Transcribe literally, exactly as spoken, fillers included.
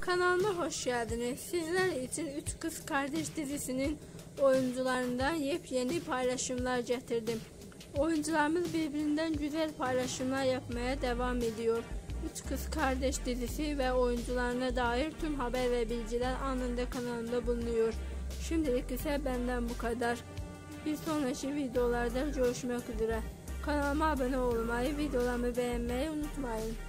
Kanalıma hoş geldiniz. Sizler için Üç Kız Kardeş dizisinin oyuncularından yepyeni paylaşımlar getirdim. Oyuncularımız birbirinden güzel paylaşımlar yapmaya devam ediyor. Üç Kız Kardeş dizisi ve oyuncularına dair tüm haber ve bilgiler anında kanalımda bulunuyor. Şimdilik ise benden bu kadar. Bir sonraki videolarda görüşmek üzere. Kanalıma abone olmayı, videolarımı beğenmeyi unutmayın.